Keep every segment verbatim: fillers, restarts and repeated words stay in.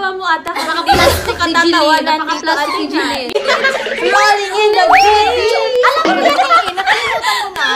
mo ata napaka-plastic ni Jillian. Napaka-plastic ni Jillian. Rolling in the beach! Alam mo yan eh, nakalimutan mo na.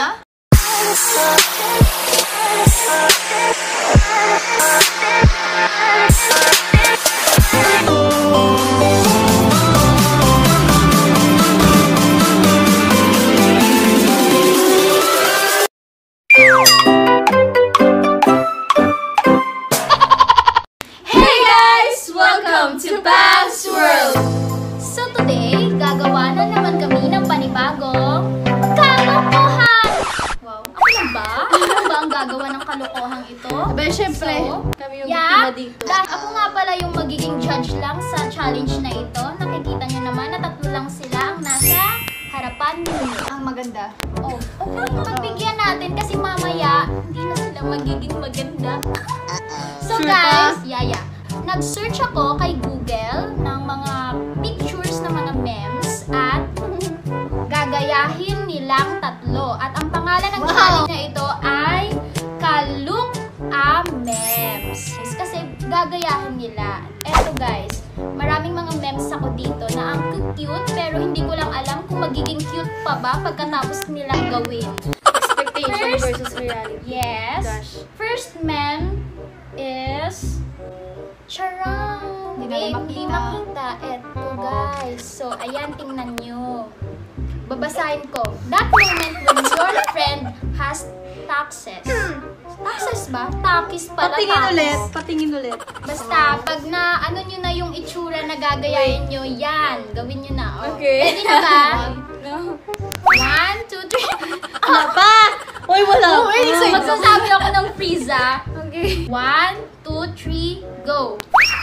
Hey guys! Welcome to Past World! So today, gagawa na naman kami ng panibagong kalokohan! Wow, ako lang ba? Ako ba ang gagawa ng kalokohan ito? Abay, syempre, So, kami yung yeah, biktima dito. dahil ako nga pala yung magiging judge lang sa challenge na ito. Nakikita nyo naman na tatlo lang sila ang nasa harapan ninyo. Ang maganda. Oh, okay, pagbigyan natin kasi mamaya hindi na sila magiging maganda. So Sure guys, yaya, nag-search ako kay Google ng mga pictures ng mga memes at gagayahin nilang tatlo. At ang pangalan ng Wow. challenge na ito ay Kaluk a Memes. Kasi gagayahin nila. Eto guys, maraming mga memes ako dito na ang cute pero hindi ko lang alam kung magiging cute pa ba pagkatapos nilang gawin. Expectation First- versus reality. Yes. Gosh. First meme is charang. Hindi Wait, na Hindi makita. makita. Eto guys. So, ayan, tingnan nyo. Babasahin ko. That moment when your friend has taxes. Taxes ba? Takis pala. Patingin takis. ulit. Patingin ulit. Basta, pag na, ano nyo na yung itsura na gagayahin nyo, yan. Gawin nyo na. Oh. Okay. Ready na ba? No. One, two, three. Wala pa! Uy, wala Oh, wait, so pa. magsasabi ako ng freeze, ah. Okay. One, two, three, go!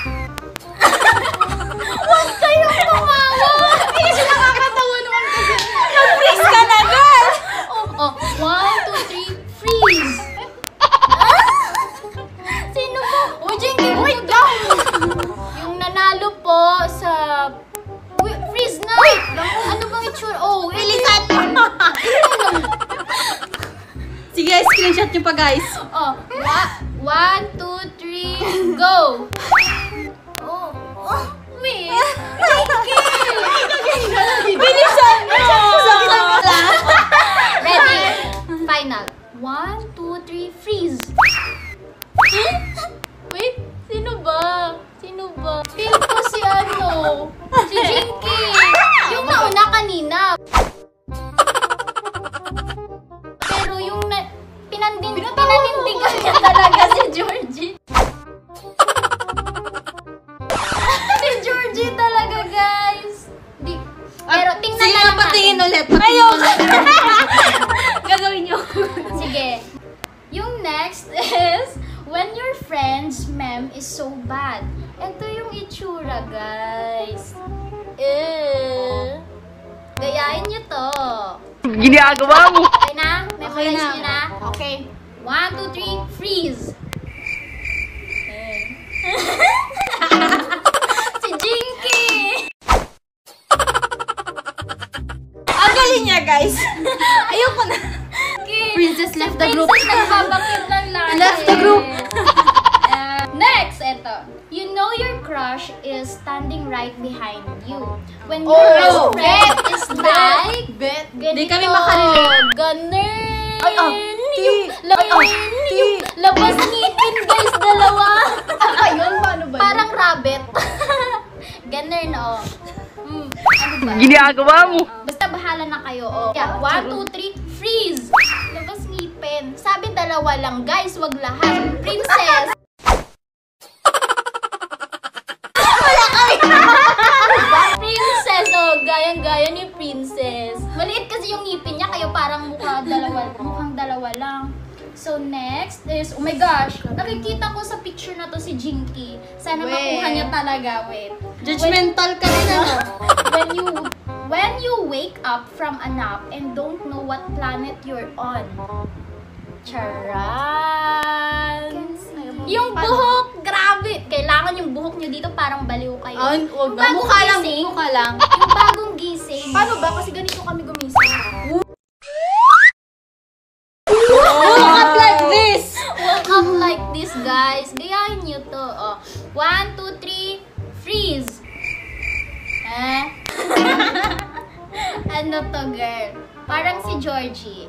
Huwag kayong tumawa! Hindi kasi nakakatawa naman kasi. Nag-freeze ka na, girl! Oh, oh, one, two, three, freeze! Sino po? Oh, Jenky, wait lang! Yung nanalo po sa... Wait, freeze na! Wait! Ano bang itsura? Oh, bilisan mo! Sige, screenshot nyo pa, guys. Oh, wa- one, two, three, go! Oh, oh, wait! Bilisan mo! Ready? Final. One, two, three, freeze! Wait, sino ba? Sino ba? Feel ko si ano? Si Jinky! Yung nauna kanina. Pero yung na, pinandin, pinanindigan niya talaga si Georgie. Si Georgie talaga, guys. Di, pero tingnan Sige, na lang patingin natin. ulit. Patingin ulit. Gagawin nyo. Sige. Yung next is, when your friend's meme is so bad. Ito yung itsura, guys. Eh. Gayahin nyo to. Ginagawa mo. Okay na? Memorize na. nyo na? Okay. One, two, three, freeze. Okay. Si Jinky! Ang galing niya, guys. Ayoko na. Princess left the group. Princess nagbabakit lang lagi. Left the group. Uh, next, eto. You know your crush is standing right behind you. When your Oh, best friend is like, Bet. ganito, Di kami makarelate. ganun. Ay, ah, ti. Labas, Ay, ah, ti. labas ngipin, guys, dalawa. Ayun, paano ba? Parang rabbit. Ganun, oh. Hmm, ano ba? Ginagawa mo. Basta bahala na kayo, oh. Yeah, one, two, three, freeze! Labas ngipin. Sabi dalawa lang, guys, wag lahat. Princess! Princess, oh, gayang-gaya ni Princess. Maliit kasi yung ngipin niya, kayo parang mukha dalawa, mukhang dalawa lang. So next is, oh my gosh, nakikita ko sa picture na to si Jinky. Sana Wait. makuha niya talaga, wait. Judgmental ka din, ano? when you when you wake up from a nap and don't know what planet you're on. Charan! Yung buhok, grabe! Kailangan yung buhok nyo dito parang baliw kayo. Ah, wag Yung na. bagong Mukha lang, gising, mukha lang. Yung bagong gising. Paano ba? Kasi ganito kami gumising. Look at like this! Woke up like this, guys. Gayahin nyo to. Oh. One, two, three, freeze! Eh? Ano to, girl? Parang si Georgie.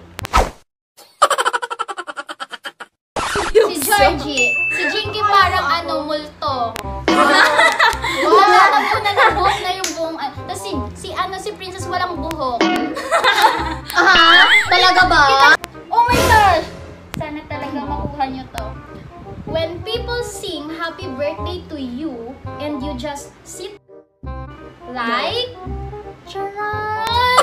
Si Georgie. Si Jinky parang ano, multo. Wala na muna na buhok na yung buong... Tapos si, si ano, si Princess walang buhok. Aha? Talaga ba? Oh my gosh! Sana talaga makuha nyo to. When people sing happy birthday to you and you just sit like... Charan!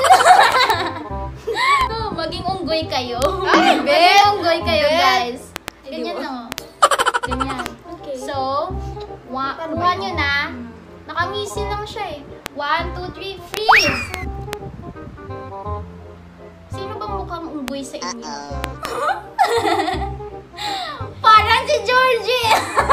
No, maging unggoy kayo. Ay, bet! Maging unggoy kayo, Bet! guys. Ganyan no. Ganyan. Okay. So, wa kuha nyo na. Nakangisi lang siya eh. One, two, three, freeze! Sino bang mukhang unggoy sa inyo? Parang si Georgie!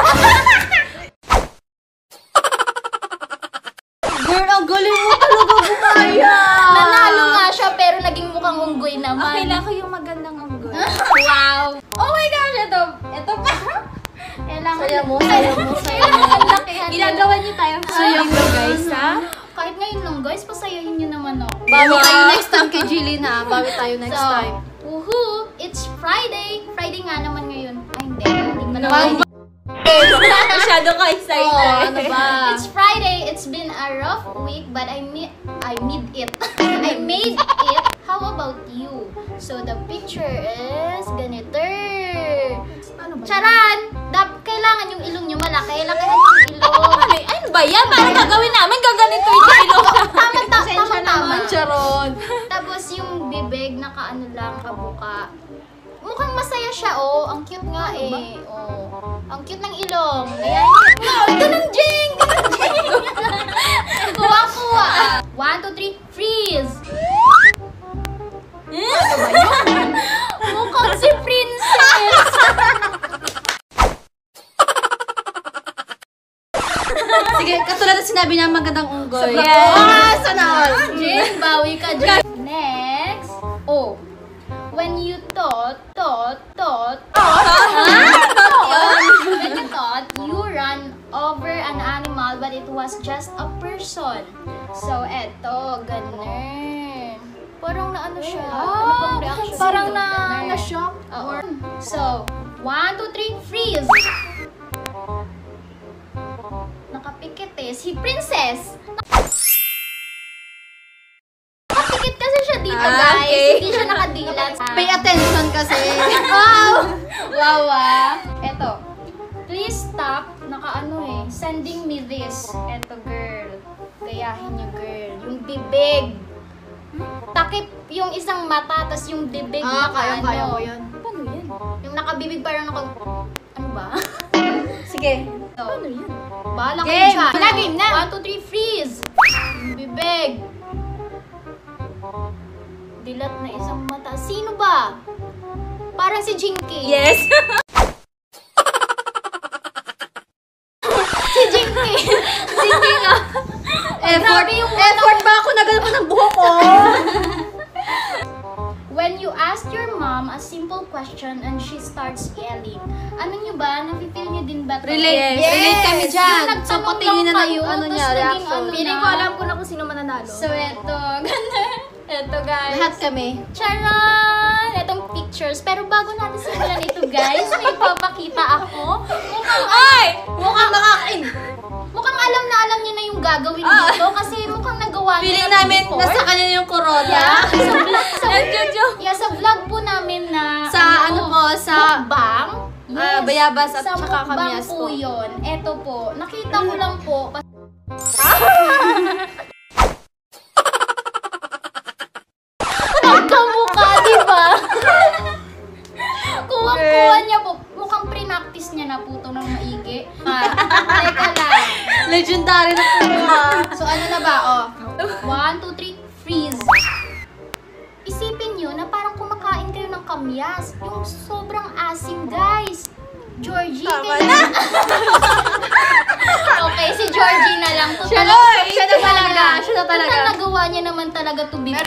Girl, ang galing mo talaga bumaya. Nanalo nga siya pero naging mukhang unggoy naman. Okay lang ako yung magandang unggoy. Wow! Oh my gosh! Ito, ito pa. Kailangan. Saya mo, saya mo, saya mo. Ang lakihan. Ginagawa niyo tayo. Saya mo, guys, ha? Kahit ngayon lang guys, pasayahin nyo naman ako. Bawi tayo next time kay Jillian, ha? Bawi tayo next So, time. woohoo! It's Friday! Friday nga naman ngayon. Ay, hindi. Hindi pa Ano naman. ba? Masyado ka excited. Oh, ano ba? It's Friday. It's been a rough week, but I made I made it. I made it. How about you? So the picture is ganito. Ano ba? Charan! Dap kailangan yung ilong nyo malaki. Lakihan yung ilong. Ay, ano ba yan? Parang gagawin namin gaganito yung ilong. Tama, ta tama, tama. Charon. Tapos yung bibig, nakaano lang, kabuka. Mukhang masaya siya, oh. Ang cute nga eh. Oh. Ang cute ng ilong. Ayan. Oh, ganun, Jing! Ganun, Jing! Kuha-kuha. One, two, three, freeze! Ano ba yun? Mukhang si Princess! Sige, katulad na sinabi niya magandang unggoy. Yes. Ah, sana all. Jing, bawi ka, Jing. Next. Oh. When you thought, thought, thought, when you thought you ran over an animal but it was just a person. So, eto, ganun. Parang na ano siya. Ano bang reaction? Parang nito? na, Ganun. na-shock. Oo. So, one, two, three, freeze! Nakapikit eh. Si Princess! Nakapikit kasi siya dito, Ah, guys. okay. Hindi siya nakadilat. Pay attention kasi. Wow! Wow, ah. Eto. Please stop. Naka-ano eh. Sending me this. Eto, girl. Gayahin niyo, girl. Yung bibig. Takip yung isang mata, tas yung bibig Ah, naka kaya, ano. kaya ko yan. Paano yan? Yung nakabibig parang naka... Ano ba? Sige. So, Paano yan? bahala kayo Game! dyan. Wala, game na. One, two, three, freeze! Yung bibig. Dilat na isang mata. Sino ba? Parang si Jinky. Yes. Si Jinky. Jinky nga. Effort, grabe yung effort ba ako naganap ng buhok ko? When you ask your mom a simple question and she starts yelling, ano nyo ba? Nafe-feel nyo din ba? to? Relate. Yes. Relate kami dyan. Yung So, nagtanong patingin na lang ng kayo, ano tapos niya, naging reaction. ano Feeling na. ko alam ko na kung sino mananalo. So, eto. Ganun. Eto, guys. Lahat kami. Charan! Etong pictures. Pero bago natin simulan ito, guys, may papakita ako. Mukhang, ay! Mukhang makakain. Mukhang alam na alam niyo na yung gagawin Ah. dito kasi mukhang nagawa niyo Feeling na namin, before. nasa kanya yung corona. Yeah, sa vlog, sa, Jojo. yeah, sa vlog po namin na Sa ano po, sa mukbang. ah, Bayabas at sa saka mukbang Kamias po po. yun. Eto po, nakita ko lang po. Nagkamukha, di ba? Kuha-kuha niya po. Mukhang pre-practice niya na po ito ng maigi. Ah, teka lang. Legendary na po. ah. So ano na ba, oh? One, two, three, freeze. Isipin nyo na parang kumakain kayo ng kamyas. Yung sobrang asim, guys. Georgie, Tama kailan- Okay, si Georgie na lang. Total, Siya na, siya na talaga. Siya na talaga. Total, nagawa niya naman talaga to be.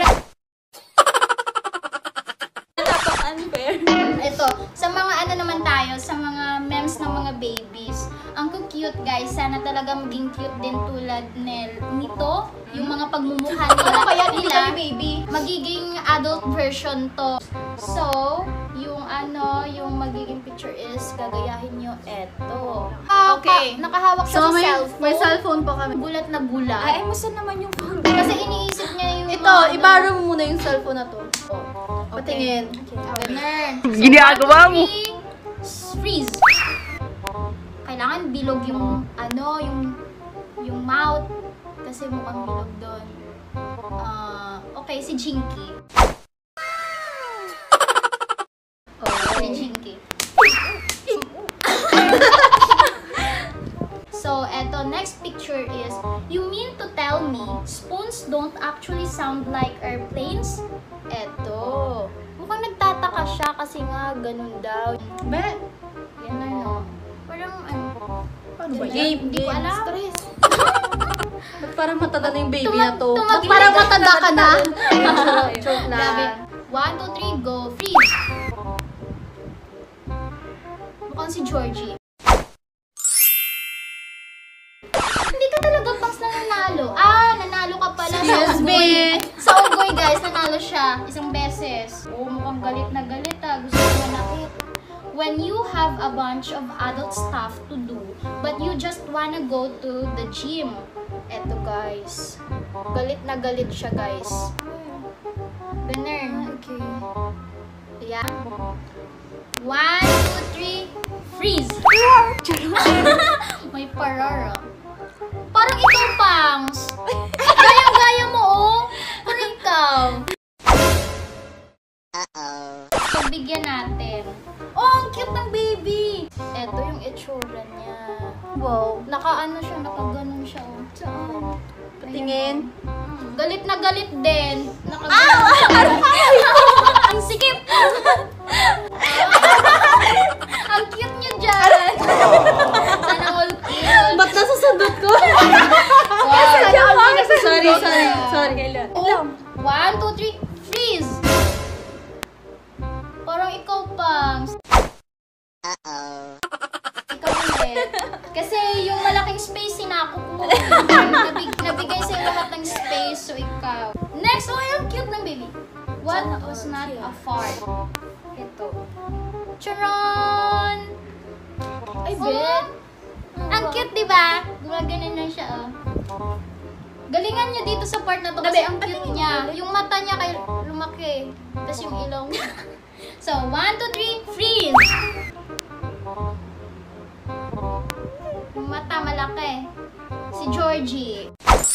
Unfair. Ito, sa mga ano naman tayo, sa mga memes ng mga babies. Ang cute cute guys. Sana talaga maging cute din tulad nil nito. Yung mga pagmumukha nila, Kaya nila baby. magiging adult version to. So, yung ano, yung magiging picture is gagayahin nyo eto. Ah, Okay. ka- nakahawak siya So, sa may, cellphone. may cellphone pa kami. Gulat na gulat. Ay, musta naman yung phone? Kasi iniisip niya yung Ito, mga ano. ibaro mo muna yung cellphone na to. Patingin. Ganun. Ginagawa mo. Three, freeze. Kailangan bilog yung ano, yung yung mouth kasi mukhang bilog doon. Ah, okay, si Jinky. Oh, si Jinky. So, eto, next picture is, you mean to tell me spoons don't actually sound like airplanes? Eto. Mukhang nagtataka siya kasi nga ganun daw. Be, Yan na, no? Parang, ano, ano ba? Game, Game, hindi ko game. alam. Stress. Ba't parang matanda na yung baby Tumag- na to? Ba't tumagilid parang na- matanda ka na? Joke Grabe. lang. One, two, three, go. Freeze! Mukhang si Georgie. Hindi ka talaga pangs na nanalo. Ah, nanalo ka pala sa Excuse Ugoy. me. Sa Ugoy, guys, nanalo siya isang beses. Oh, mukhang galit na galit ah. Gusto ko manakit. When you have a bunch of adult stuff to do, but you just wanna go to the gym. Eto, guys. Galit na galit siya, guys. Ganun. Okay. Yeah. One, two, three, freeze! May parara. Parang ikaw, Pangs. Gaya-gaya mo, oh. Parang ikaw. Pagbigyan natin. Oh, ang cute ng baby. Eto yung itsura niya. Wow. Naka-ano siya, naka-ganon siya, oh. Saan? Patingin. Hmm, Galit na galit din. Naka-ganon siya. Ang sikip. Ang cute niya dyan. Sana all cute. Ba't nasasundot ko? Wow. Sorry, sorry, sorry. Oh, one, two, three, freeze! Parang ikaw, Pangs. Ikaw ulit. Kasi yung malaking space, sinako ko. Nabig, nabigay sa'yo lahat ng space, so ikaw. Next, oh, yung cute ng baby. What was not a fart? Ito. Charon! Ay, bet. Ang cute, di ba? Gumaganon na siya, oh. Galingan niya dito sa part na to kasi ang cute niya. Yung mata niya kay lumaki. Tapos yung ilong niya. So, one, two, three, freeze! Yung mata malaki. Si Georgie.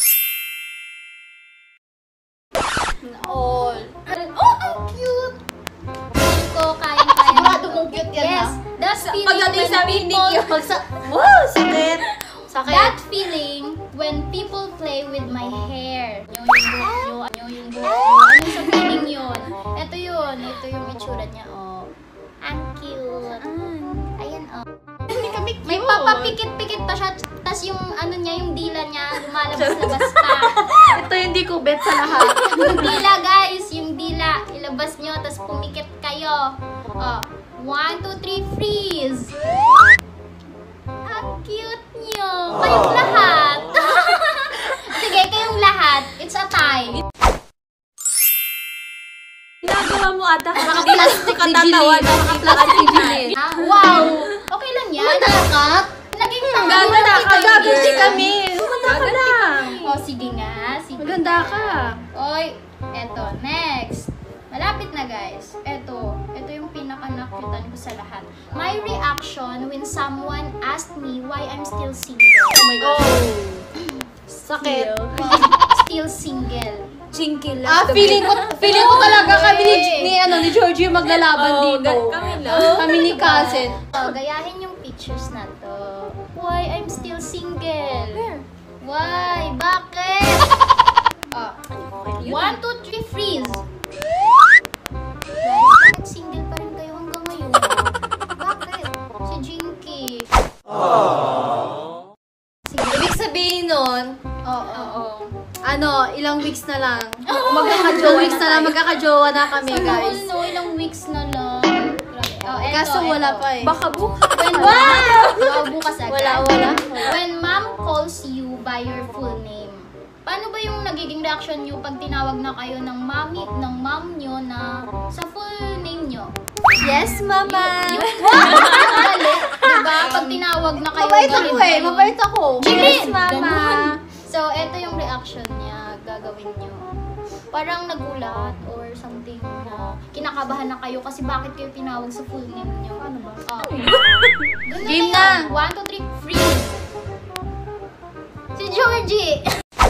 All. Oh, ang cute! Feel ko, kayang-kaya. Sigurado mong cute yan, Yes, ha? that's Sa- feeling pag ano yung when sabi, hindi people... cute. Pag sa... Wow, sakit. Sakit. That feeling when people play with my hair. Nyo yung buhok nyo, nyo yung buhok nyo. Ano sa feeling yun? Ito yun. Ito yung itsura niya, oh. Ang cute. Ayan, oh. Hindi kami cute. May papapikit-pikit pa siya. Tapos yung ano niya, yung dila niya, lumalabas-labas pa. Ito yung di ko bet sa lahat. Yung dila, guys. Yung dila. Ilabas nyo, tapos pumikit kayo. Oh. One, two, three, freeze! Ang cute nyo. Kayong lahat. Sige, kayong lahat. It's a tie. Ginagawa mo ata. Naka-plastic ni Jillian. Naka-plastic ni Jillian. Ah, wow! Okay lang yan. Nakak? Naging tanga. Gaganda ka, gaganti girl. kami. Kumanta ka lang. O, sige nga. Sige. Maganda ka. Oy, eto. Next. Malapit na, guys. Eto. Eto yung pinaka-nakutan ko sa lahat. My reaction when someone asked me why I'm still single. Oh my God. Sakit. Still single. Chinky lang. Ah, feeling ko, feeling ko talaga kami ni, ni, ano, ni Georgie maglalaban Oh, dito. gan- kami lang. Kami ni Cousin. So, gayahin yung pictures na to. Why I'm still single? Where? Why? Bakit? Oh. One, two, three, freeze! Guys, bakit single pa rin kayo hanggang ngayon? Bakit? Si Jinky. Sige. Ibig sabihin nun, Oo. Oo. ano, ilang weeks na lang. Magkaka-jowa weeks na lang, magkaka-jowa na kami, Sana all guys. no, ilang weeks na lang. Grabe. Oh, eto, Kaso wala eto. pa eh. Baka bukas. When, wow! Wow, bukas agad. Wala, wala. Wala. by your full name. Paano ba yung nagiging reaction nyo pag tinawag na kayo ng mami, ng mom nyo na sa full name nyo? Yes, mama! Galit, diba? Pag tinawag na kayo, Mabait galit ako eh. kayo. Mabait ako. Yes, mama. So, eto yung reaction niya, gagawin nyo. Parang nagulat or something na kinakabahan na kayo kasi bakit kayo tinawag sa full name nyo. Ano ba? Oh. Game na. one, two, three, freeze! Si Georgie!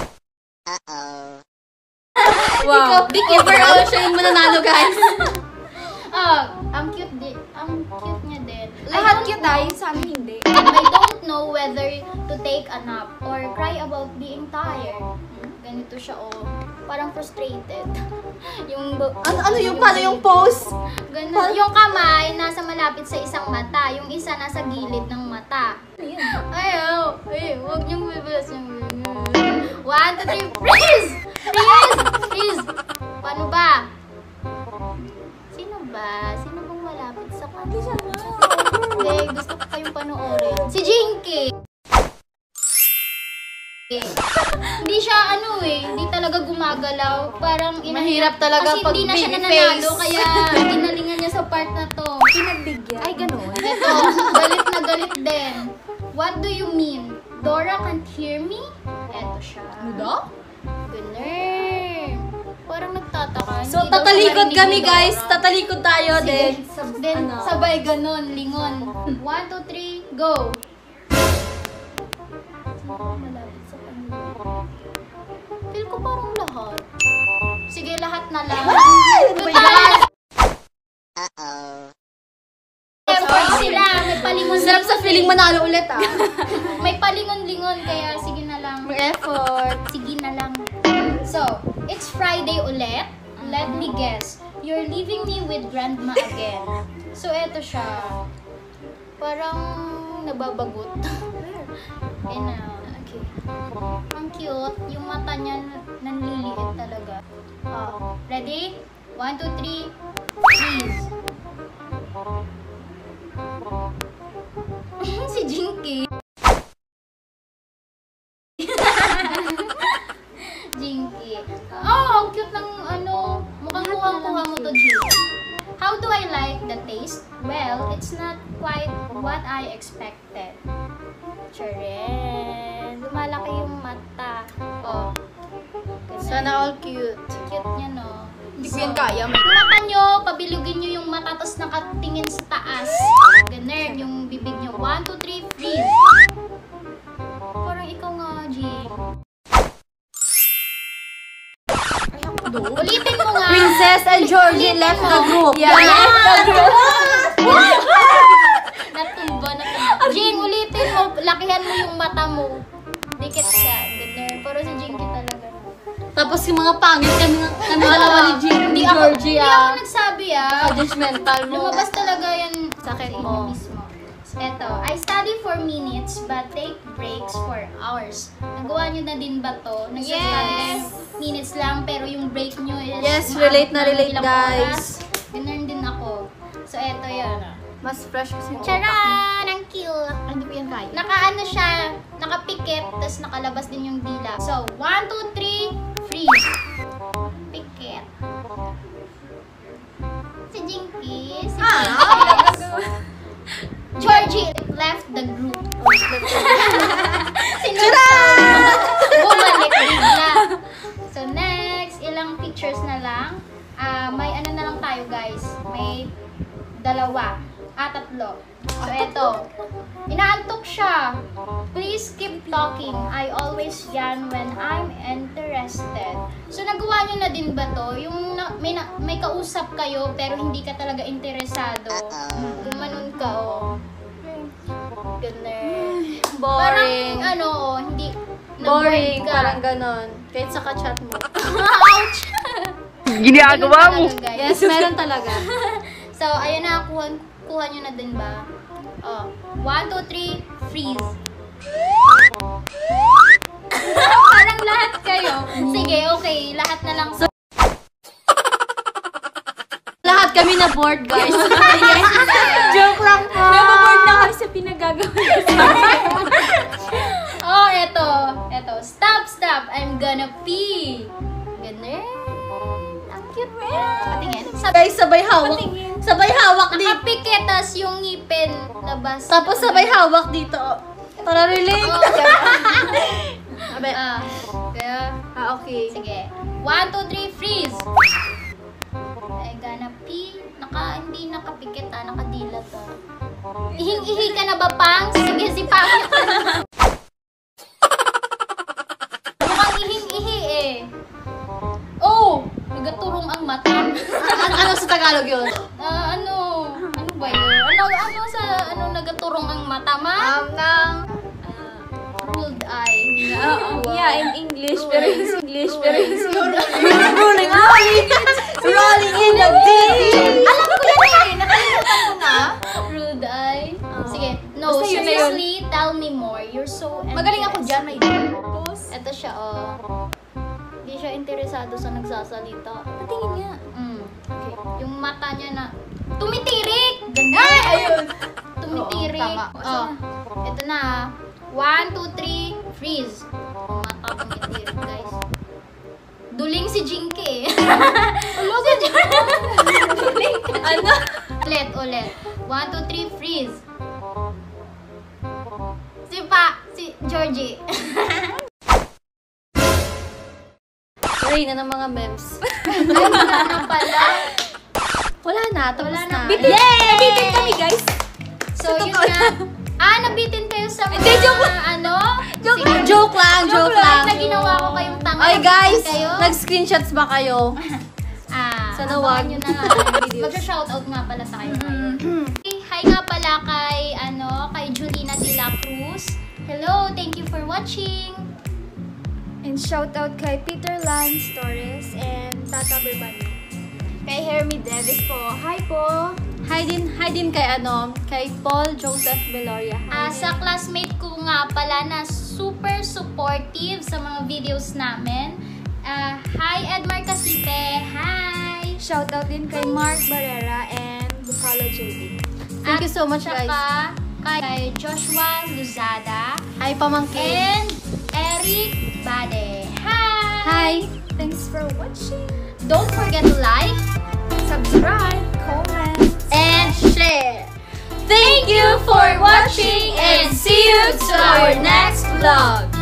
Wow. Overall, siya yung mananalo, guys. Ah, ang cute din. Ang cute niya din. Lahat cute ay, sa amin hindi. I don't know whether to take a nap or cry about being tired. Ganito siya, oh. Parang frustrated. yung Ano, ano yung, paano yung pose? Ganun. Yung kamay nasa malapit sa isang mata, yung isa nasa gilid ng mata. Ayaw. Ay, huwag niyong bibilas yung One, two, three, freeze! Freeze! Freeze! Paano ba? Sino ba? Sino bang malapit sa kanya? Hindi, gusto ko kayong panoorin. Si Jinky! Hindi siya ano eh, hindi talaga gumagalaw. Parang ina- Mahirap talaga kasi pag hindi na siya baby nananalo, face. kaya ginalingan niya sa part na to. Pinagbigyan. Ay, ganun. Ito, galit na galit din. What do you mean? Dora can't hear me? Eto siya. Ano? Ganun. Parang nagtataka. So, Hindi daw tatalikod siya kami, marinig ni guys. Dora. Tatalikod tayo, Sige, then. sab- then ano? sabay ganon, lingon. One, two, three, go! Malapit sa kanila. Feel ko parang lahat. Sige, lahat na lang. Total! Effort sila. May palingon. Sarap sa feeling manalo ulit, ah. May palingon-lingon, kaya sige na lang. May effort. Sige na lang. So, it's Friday ulit. Let me guess. You're leaving me with grandma again. So, eto siya. Parang nababagot. Ayun na. Okay. Ang cute. Yung mata niya nanliliit talaga. Oh. Ready? One, two, three. Freeze. Si Jinky. Jinky. Oh, ang cute ng ano. Mukhang kuha-kuha mo to, Jinky. How do I like the taste? Well, it's not quite what I expected. Charin. Lumalaki yung mata. Oh. Ganun. Sana all cute. Cute niya, no? Hindi ko yan kaya. Yung mata nyo, pabilugin nyo yung mata, tapos nakatingin sa taas. Ganun, yung bibig nyo. One, two, three, freeze. Parang ikaw nga, G. Ulitin mo nga. Princess and Georgie left the group. Yeah. Natumba, natumba. Jing, ulitin mo. Lakihan mo yung mata mo. Dikit siya. Ganun. Pero si Jinky talaga. Tapos yung mga pangit kami kami dalawa ni G- ni Hindi ako, Georgie, hindi ako ah. nagsabi, ah. Judgmental mo. Lumabas talaga yan Sakit sa mo. inyo mismo. Eto, I study for minutes but take breaks for hours. Nagawa nyo na din ba to? Nagsastudy Yes! kayo minutes lang pero yung break nyo is Yes, umaabot relate na ng relate, ilang guys. oras. Ganun din ako. So, eto yan. Mas fresh kasi yung Charan! Ang cute! Hindi ko yan kaya. Nakaano siya, nakapikit, tapos nakalabas din yung dila. So, one, two, three, freeze. Pikit. Si Jinky, si Princess. Georgie left the group. Sinunod. Bumalik bigla. So, next, ilang pictures na lang. Ah, may ano na lang tayo, guys. May dalawa. Ah, tatlo. So, eto. Inaantok siya. Please keep talking. I always yan when I'm interested. So, nagawa niyo na din ba to? Yung na, may, na, may kausap kayo pero hindi ka talaga interesado. Gumanon ka, oh. Ganun. boring. Parang, ano, oh, hindi, Boring, na-bored ka. parang ganon. Kahit sa ka-chat mo. Ouch! Ginagawa mo. Ganun talaga, guys. Yes, meron talaga. So, ayun na, kuha, kuha nyo na din ba? Oh, one, two, three, freeze. Parang lahat kayo. Sige, okay, lahat na lang. Lahat kami na bored, guys. Joke lang po. Nababoard na kami sa pinagagawa. Oh, eto. Eto. gonna pee. Ganun. Ang cute mo. Patingin. Sab Guys, sabay hawak. Sabay hawak dito. Nakapikit, tas yung ngipin labas. Tapos sabay hawak dito. Para relate. Oh, Abe. ah, kaya, Ah, okay. sige. One, two, three, freeze! I gonna pee. Naka, hindi nakapikit ah, nakadilat ah. Ihing-ihi ka na ba, Pang? Sige, si Pang. Mukhang ihing-ihi eh. Oh! Nagaturong ang mata. ano, ano sa Tagalog yun? Ah, ano? Ano ba yun? Ano, ano sa, ano, nagaturong ang mata, ma? Um, ng... Ruled eye. Yeah, in English, pero in English, pero in Rolling, rolling. Rolling in the deep. Alam ko yan eh, nakalimutan ko na. Ruled eye. Sige, no, Basta yun na yun. seriously, tell me more. You're so Magaling ako dyan, may purpose. Ito siya, oh. Hindi siya interesado sa nagsasalita. Patingin niya. Mm. Okay. Yung mata niya na, tumitirik! Ganun! Ayun. Tumitirik. Oo, tama. Oh, ito na. One, two, three, freeze. Yung mata tumitirik, guys. Duling si Jinky. si Duling. Ano? Ulit, ulit. One, two, three, freeze. Si Pa, si Georgie. Reyna ng mga memes. Ay, wala na pala. Wala na, tapos Wala na. na. Bitin, nabitin kami, guys. So, yun nga. Ah, nabitin kayo sa mga, Hindi, joke ano? Joke, Sige. joke lang, joke, lang. Na ginawa ko kayong tanga. Ay nabitin guys, kayo. nag-screenshots ba kayo? Ah, Sana abangan wag. nyo na nga ang videos. Mag-shoutout nga pala tayo ngayon. Okay, hi nga pala kay, ano, kay Julina de la Cruz. Hello, thank you for watching. And shout out kay Peter Lance Torres and Tata Berbano. Kay Hermie Davis po. Hi po. Hi din, hi din kay ano, kay Paul Joseph Beloria. Ah, sa classmate ko nga pala na super supportive sa mga videos namin. Ah, hi Edmar Casipe. Hi. Shout out din kay Mark Barrera and Bukala J D. Thank you so much, guys. Saka kay Joshua Luzada Hi, pamangkin. and Eric Bade. Hi. Hi. Thanks for watching. Don't forget to like Subscribe, comment, And share. Thank you for watching and see you to our next vlog.